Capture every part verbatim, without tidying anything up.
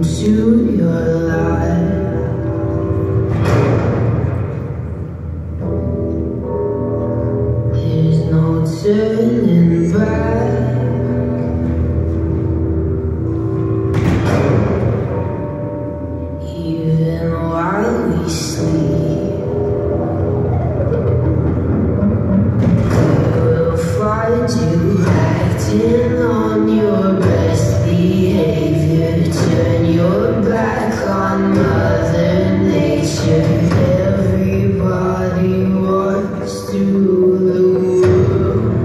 into your life. There's no turning back. Even while we sleep, we will find you acting on your best behavior. Turn your back on Mother Nature. Everybody wants to rule the world.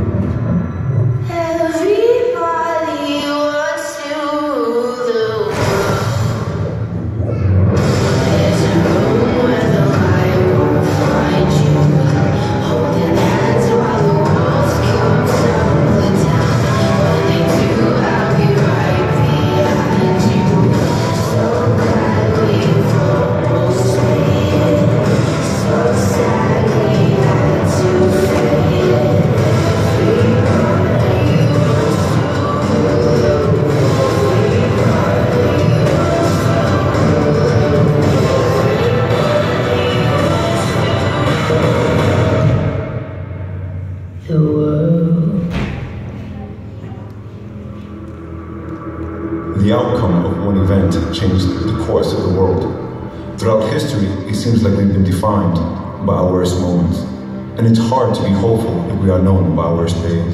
Everybody wants to rule the world. There's a room where the light won't find you, holding hands while the walls come tumbling down. When they do, I'll be right behind you. So glad we've almost made it. So sad we had to fade it. The world. The outcome of one event changed the course of the world. Throughout history, it seems like we've been defined by our worst moments, and it's hard to be hopeful if we are known by our worst days.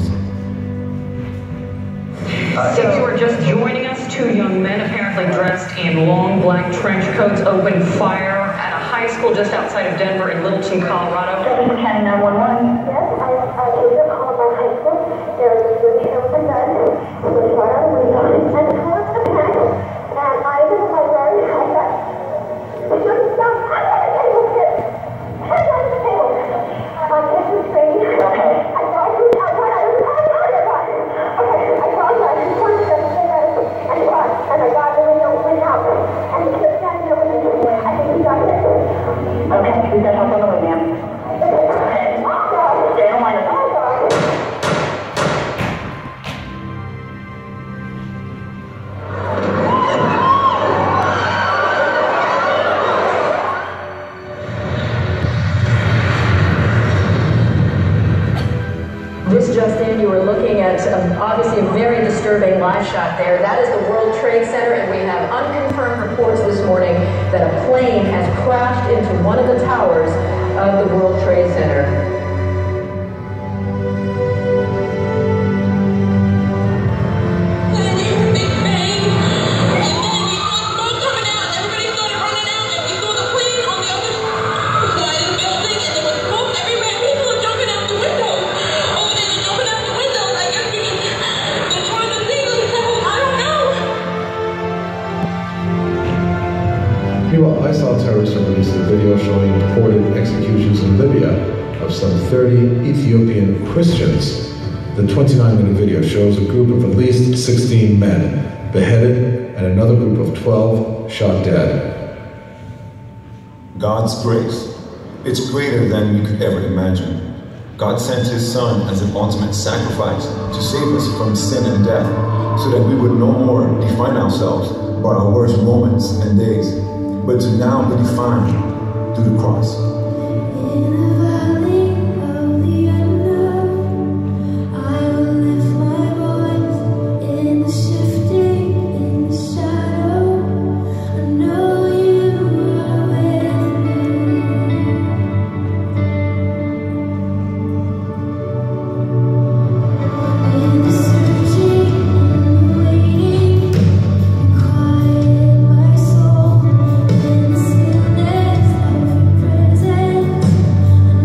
If you are just joining us, two young men apparently dressed in long black trench coats opened fire at a high school just outside of Denver in Littleton, Colorado. Littleton County nine one one. Yes, I I was at Columbine High School. There was a good show for gun. It was right on the window. And the car was attacked. And I was in the library. I got the shooting stuff. I got the table hit. Hands on the table. My kids were screaming. Okay. I thought I was I thought I was I thought I was okay. I thought I was one step and run. And I got the window went out. And he kept standing over me. I think he got hit. Okay, we got help on the way, ma'am. Okay. Stay on line. This just in, you were looking at um, obviously a very disturbing live shot there. That is the World Trade Center, and we have unconfirmed reports this morning that a plane has crashed into one of the towers of the World Trade Center. Meanwhile, ISIL terrorists have released a video showing reported executions in Libya of some thirty Ethiopian Christians. The twenty-nine minute video shows a group of at least sixteen men beheaded and another group of twelve shot dead. God's grace, it's greater than we could ever imagine. God sent His Son as an ultimate sacrifice to save us from sin and death, so that we would no more define ourselves by our worst moments and days, but to now be defined through the cross. Presence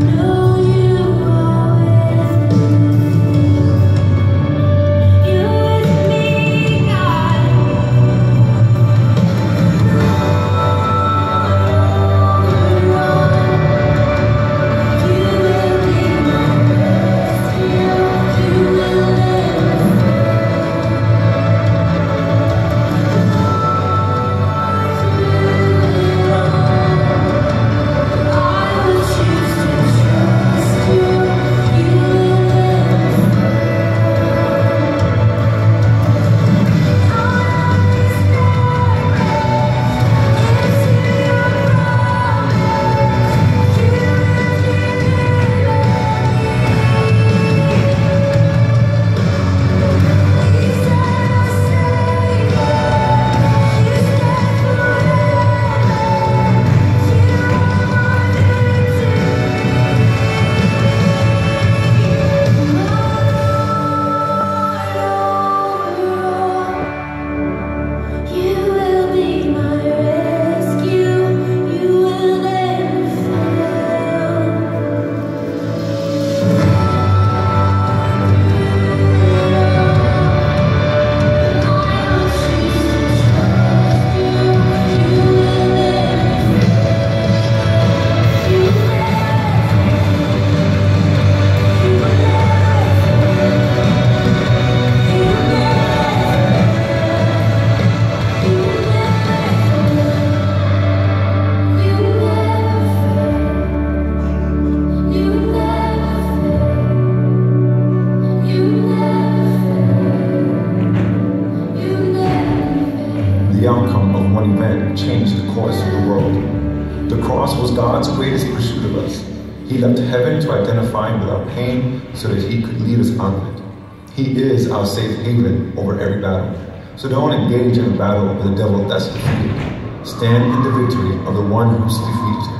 one event changed the course of the world. The cross was God's greatest pursuit of us. He left heaven to identify with our pain so that he could lead us out of it. He is our safe haven over every battle. So don't engage in a battle with the devil that's defeated. Stand in the victory of the one who's defeated him.